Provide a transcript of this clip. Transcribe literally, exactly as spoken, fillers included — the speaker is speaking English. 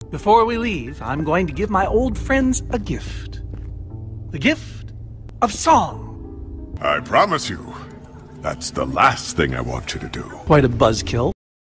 Before we leave, I'm going to give my old friends a gift. The gift of song. I promise you, that's the last thing I want you to do. Quite a buzzkill.